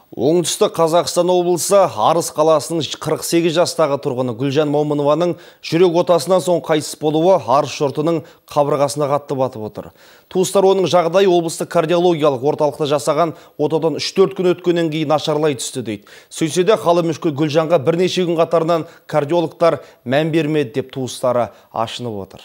Оңтүстік Қазақстан облысы Арыс қаласының 48 жастағы тұрғыны Гүлжан Момынованың жүрек отасынан соң қайтыс болуы Арыс жұртының қабырғасына қатты батып отыр. Туыстар оның жағдайы облыстық кардиологиялық орталықта жасаған отадан 3-4 күн өткеннен кейін нашарлай түсті дейді. Сөйтсе де халі мүшкіл Гүлжанға бірнеше күн қатарынан кардиологтар мән бермеді деп туыстары ашынып отыр.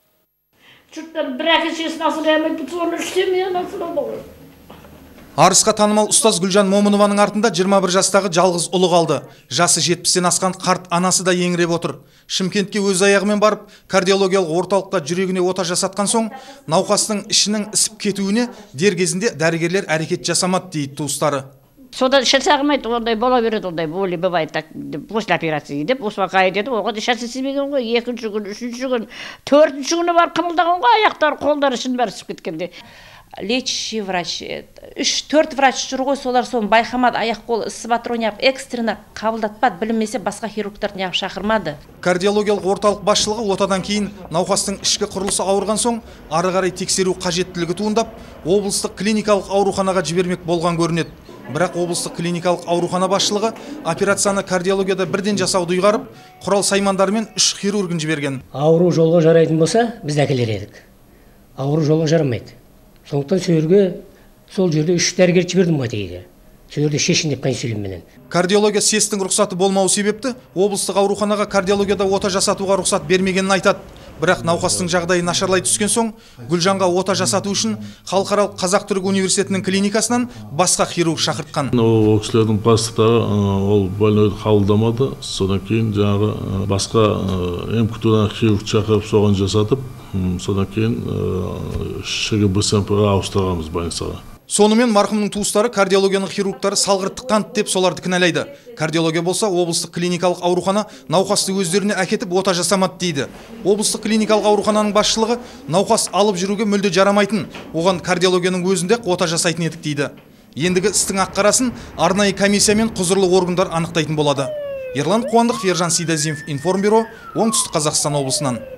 Арысқа танымал ұстаз Гүлжан Момынованың артында 21 жастағы жалғыз ұлы қалды. Жасы 70-тен асқан қарт анасы да еңіреп отыр. Шымкентке өз аяғымен барып, кардиологиялық орталықта жүрегіне ота жасатқан соң, науқастың ішінің ісіп кетуіне дер кезінде дәрігерлер әрекет жасамады дейді туыстары. Сода шашағымайды, ондай бола береді, ондай боли бывает так, после операции деп, осыға деді, оған шашысымен ғой, 2-ші күн, 3-ші күн, 4-ші күні бар қымылдаған ғой, аяқтары, қолдары шын бәрі түсіп кеткенде. Лечащий врач, 3-4 врач жүр ғой, солар соны байқамады, аяқ-қол ісіп атыр, неғып экстренно қабылдатпады, білінмесе басқа хирургтар неғып шақырмады. Кардиологиялық орталық басшылығы отадан кейін науқастың ішкі құрылысы ауырған соң, ары қарай тексеру қажеттілігі туындап, облыстық клиникалық ауруханаға жібермек болған көрінеді. Бірақ облыстық клиникалық аурухана басшылығы операцияны кардиологияда бірден жасауды ұйғарып, құрал саймандарымен 3 хирургін жіберген. Ауру жолға жарайтын болса, біз әкелер едік. Ауру жолға жарамайды. Сондықтан сөйерге сол жерде 3 дәрігер жібердім матейге. Сөйерде шешін деп консилиумменен. Кардиология сестің рұқсаты болмауы себепті облыстық ауруханаға кардиологияда ота жасатуға рұқсат бермегенін айтады. Бірақ науқастың жағдайы нашарлай түскен соң, Гүлжанға ота жасату үшін Халықаралық Қазақ-Түрік университетінің клиникасынан басқа хирург шақыртқан. Ол кісілердің бастықтары ол больнойды қабылдамады. Содан кейін жаңағы басқа МКТ-дан хирург шақырып соған жасатып, содан кейін ШГБ-ға ауыстырғанбыз больницаға. Сонымен марқұмның туыстары кардиологияның хирургтары салғырттық танытты деп соларды кінәлайды. Кардиология болса облыстық клиникалық аурухана науқасты өздеріне әкетіп ота жасамады дейді. Облыстық клиникалық аурухананың басшылығы науқас алып жүруге мүлде жарамайтын, оған кардиологияның өзінде ота жасайтын едік дейді. Ендігі істің ақ-қарасын арнайы комиссия мен құзырлы органдар анықтайтын болады. Ерлан Қуандық, Ержан Сейдазимов, Информбюро, Оңтүстік Қазақстан облысынан.